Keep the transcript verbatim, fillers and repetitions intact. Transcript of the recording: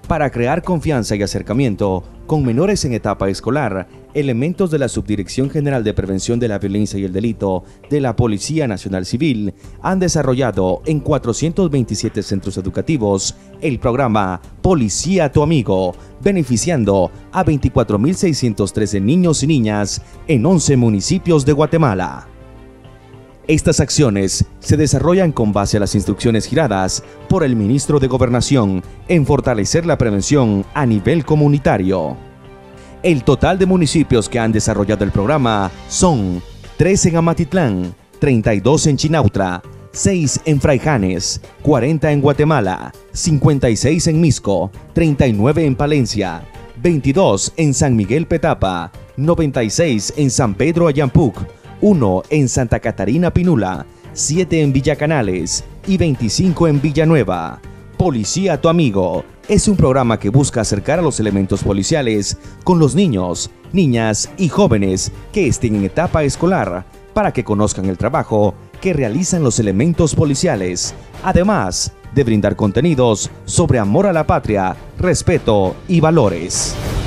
Para crear confianza y acercamiento con menores en etapa escolar, elementos de la Subdirección General de Prevención de la Violencia y el Delito de la Policía Nacional Civil han desarrollado en cuatrocientos veintisiete centros educativos el programa Policía Tu Amigo, beneficiando a veinticuatro mil seiscientos trece niños y niñas en once municipios de Guatemala. Estas acciones se desarrollan con base a las instrucciones giradas por el Ministro de Gobernación en fortalecer la prevención a nivel comunitario. El total de municipios que han desarrollado el programa son trece en Amatitlán, treinta y dos en Chinautla, seis en Fraijanes, cuarenta en Guatemala, cincuenta y seis en Misco, treinta y nueve en Palencia, veintidós en San Miguel Petapa, noventa y seis en San Pedro Ayampuc, uno en Santa Catarina Pinula, siete en Villa Canales y veinticinco en Villanueva. Policía Tu Amigo es un programa que busca acercar a los elementos policiales con los niños, niñas y jóvenes que estén en etapa escolar para que conozcan el trabajo que realizan los elementos policiales, además de brindar contenidos sobre amor a la patria, respeto y valores.